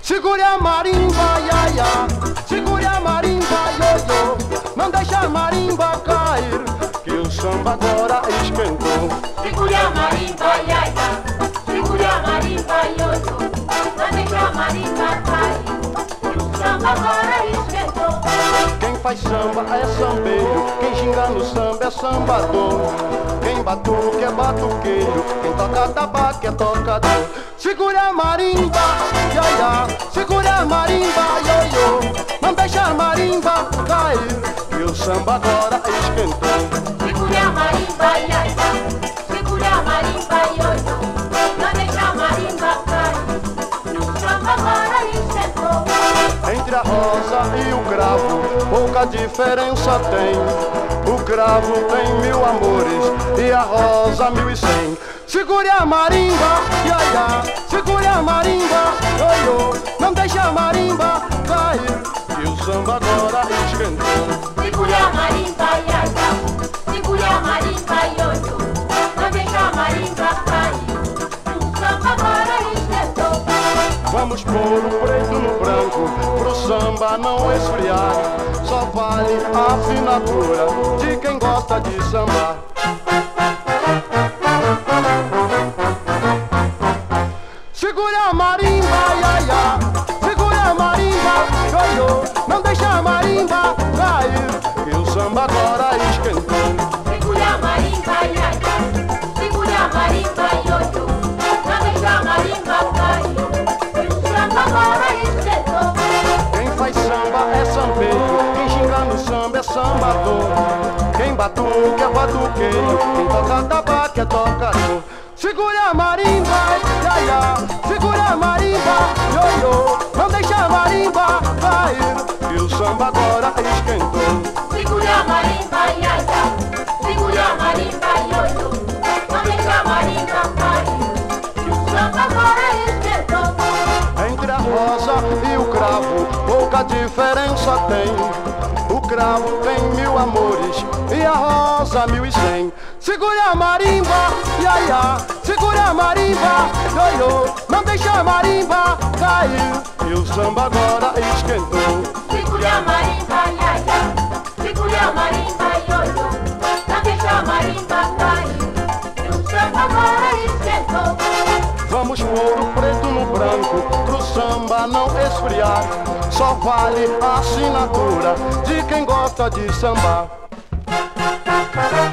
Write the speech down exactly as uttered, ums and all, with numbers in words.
Segure a marimba, ia, ia. Segure a marimba, ioiô. Não deixa a marimba cair, que o samba agora esquentou. Segure a marimba, ia, ia. Segure a marimba, ioiô. Não deixa a marimba cair, que o samba agora esquentou. Quem faz samba é sambeiro, quem ginga no samba é sambador. Quem batuque é batuqueiro, quem toca tabaco é tocador. Segure a marimba, ia, ia. Segure a marimba, ioiô. Não deixa a marimba cair, que o samba agora esquentou. Segure a marimba, ia, ia. Segure a marimba, ioiô. Não deixa a marimba cair, que o samba agora esquentou. Entre a rosa e o cravo, pouca diferença tem. O cravo tem mil amores e a rosa mil e cem. Segure a marimba, ia, ia. Segure a marimba, ioiô. Não deixa a marimba cair, que o samba agora esquentou. Segure a marimba, ia, ia. Segure a marimba, ioiô. Não deixa a marimba cair, que o samba agora esquentou. Vamos pôr o preto no branco, pro samba não esfriar. Só vale a assinatura de quem gosta de sambar. Segure a marimba, ia, ia. Segure a marimba, ioiô. Não deixa a marimba cair, que o samba agora esquentou. Segure a marimba, ia, ia. Segure a marimba, ioiô. Não deixa a marimba cair, que o samba agora esquentou. Quem faz samba é sambeiro, quem ginga no samba é sambador. Quem batuque é batuqueiro, quem toca tabaco é tocador. Segure a marimba, ia, ia. Segure a marimba, ioiô. Não deixa a marimba cair, que o samba agora esquentou. Segure a marimba, ia, ia. Segure a marimba, ioiô. Não deixa a marimba cair, que o samba agora esquentou. Entre a rosa e o cravo, pouca diferença tem. O cravo tem mil amores e a rosa mil e cem. Segure a marimba, ia, ia. Segure a marimba, ioiô. Não deixa a marimba cair, e o samba agora esquentou. Segure a marimba, ia, ia. Segure a marimba, ioiô. Não deixa a marimba cair, que o samba agora esquentou. Vamos pôr o preto no branco, pro samba não esfriar. Só vale a assinatura de quem gosta de sambar.